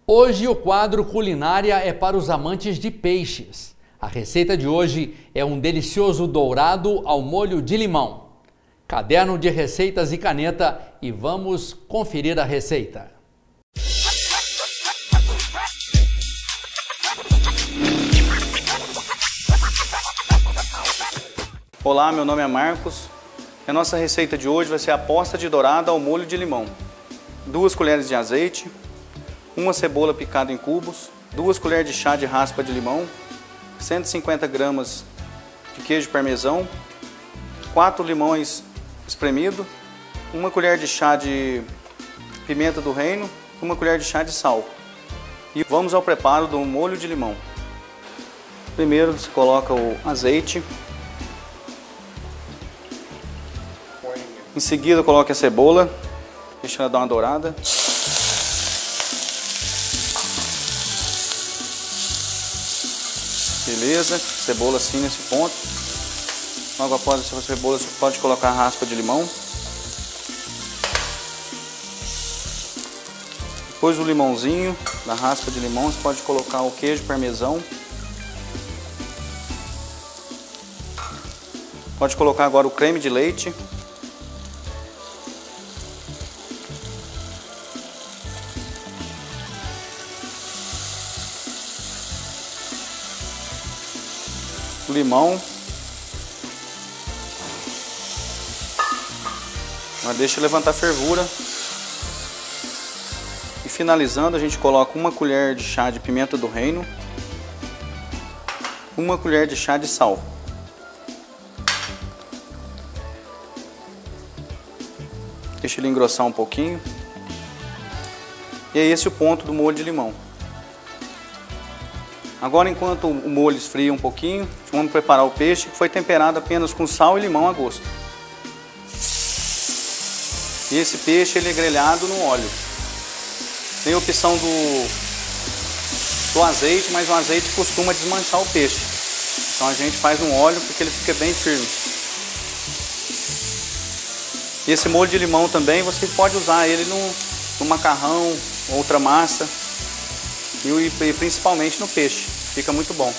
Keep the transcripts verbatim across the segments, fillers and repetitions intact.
Hoje o quadro Culinária é para os amantes de peixes. A receita de hoje é um delicioso dourado ao molho de limão. Caderno de receitas e caneta e vamos conferir a receita. Olá, meu nome é Marcos. A nossa receita de hoje vai ser a posta de dourada ao molho de limão. Duas colheres de azeite, uma cebola picada em cubos, duas colheres de chá de raspa de limão, cento e cinquenta gramas de queijo parmesão, quatro limões espremidos, uma colher de chá de pimenta do reino, uma colher de chá de sal. E vamos ao preparo do molho de limão. Primeiro você coloca o azeite. Em seguida coloque a cebola, deixa ela dar uma dourada. Beleza, cebola assim nesse ponto. Logo após essa cebola você pode colocar a raspa de limão. Depois do limãozinho, da raspa de limão, você pode colocar o queijo parmesão. Pode colocar agora o creme de leite. O limão. Mas deixa levantar a fervura. E finalizando, a gente coloca uma colher de chá de pimenta do reino, uma colher de chá de sal. Deixa ele engrossar um pouquinho. E é esse o ponto do molho de limão. Agora, enquanto o molho esfria um pouquinho, vamos preparar o peixe, que foi temperado apenas com sal e limão a gosto. E esse peixe ele é grelhado no óleo. Tem a opção do, do azeite, mas o azeite costuma desmanchar o peixe. Então a gente faz no óleo porque ele fica bem firme. E esse molho de limão também você pode usar ele no, no macarrão, outra massa. E, e principalmente no peixe, fica muito bom.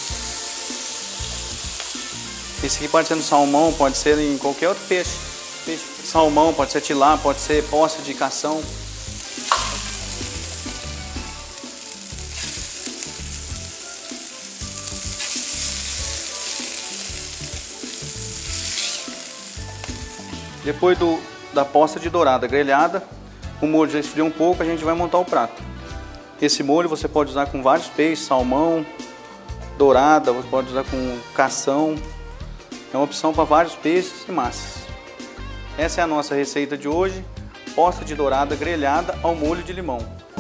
Esse aqui pode ser no salmão, pode ser em qualquer outro peixe. peixe. Salmão, pode ser tilápia, pode ser posta de cação. Depois do, da posta de dourada grelhada, o molho já esfriou um pouco, a gente vai montar o prato. Esse molho você pode usar com vários peixes, salmão, dourada, você pode usar com cação. É uma opção para vários peixes e massas. Essa é a nossa receita de hoje, posta de dourada grelhada ao molho de limão.